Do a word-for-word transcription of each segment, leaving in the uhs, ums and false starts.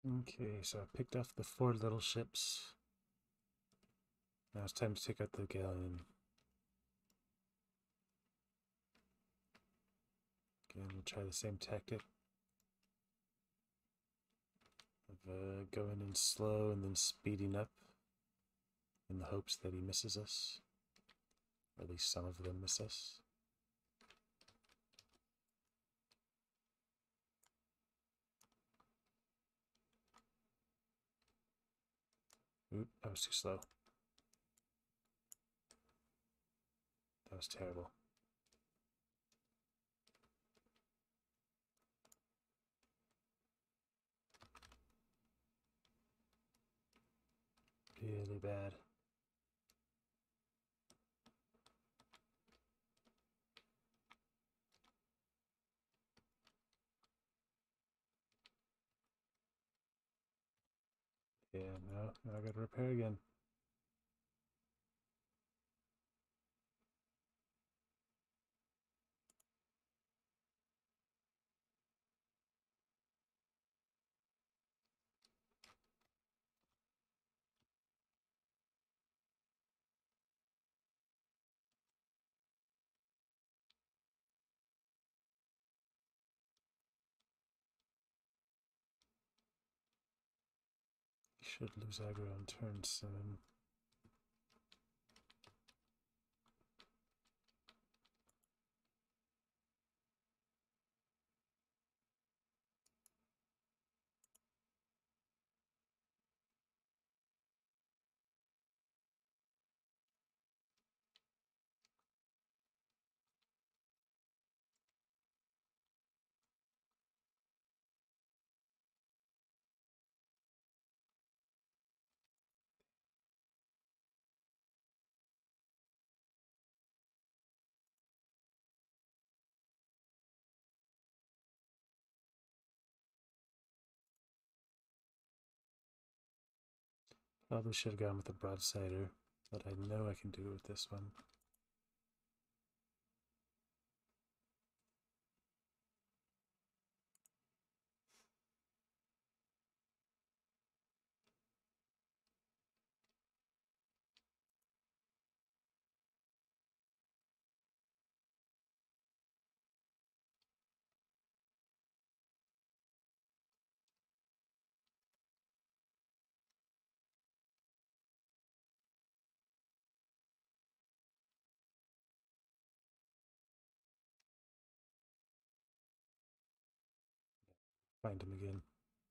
Okay, so I picked off the four little ships. Now it's time to take out the galleon. Again, we'll try the same tactic of uh, going in slow and then speeding up in the hopes that he misses us. Or at least some of them miss us. Oop, that was too slow. That was terrible. Really bad. Yeah, no, now I gotta repair again. Should lose aggro on turn soon. Probably should have gone with the broadsider, but I know I can do it with this one. Find him again.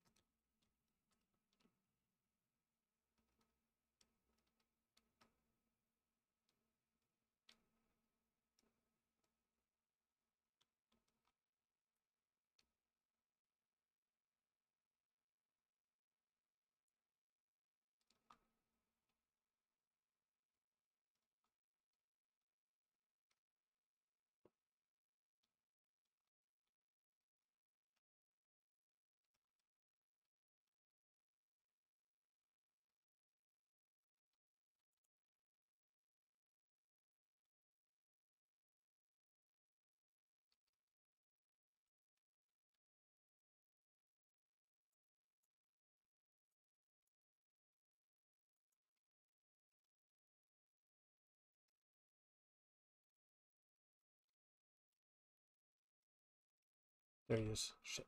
There he is. Shit.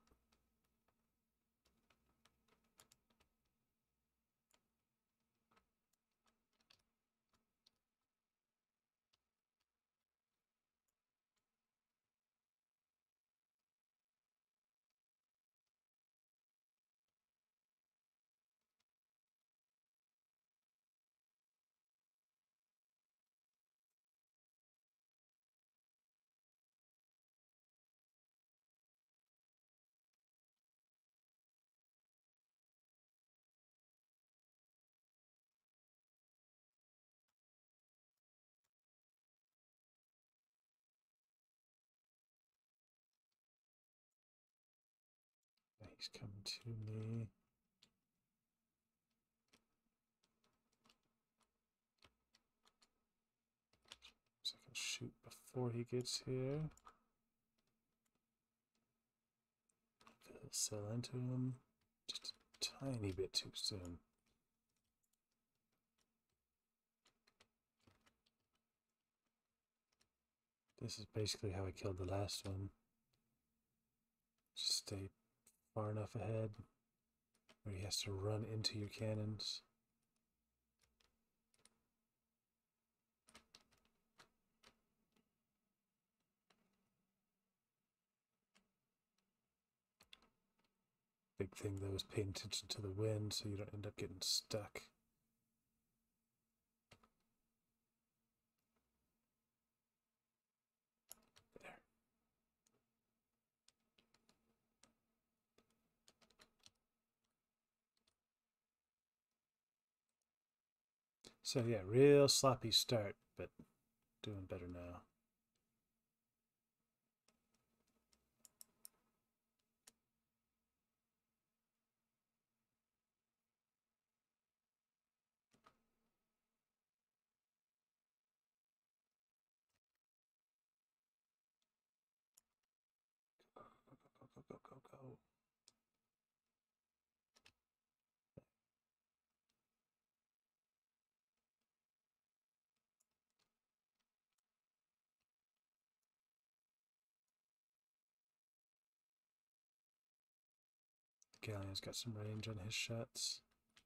He's coming to me. So I can shoot before he gets here. Sail into him. Just tiny bit too soon. This is basically how I killed the last one. Just stay far enough ahead where he has to run into your cannons. Big thing though is paying attention to the wind so you don't end up getting stuck. There. So yeah, real sloppy start, but doing better now. Go, go, go, go, go, go. Gallion's got some range on his shots.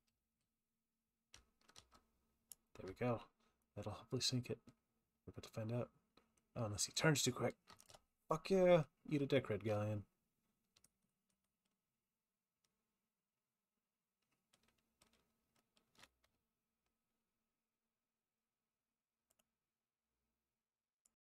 There we go. That'll hopefully sink it. We're about to find out. Oh, unless he turns too quick. Fuck yeah! Eat a dick, Red Galleon.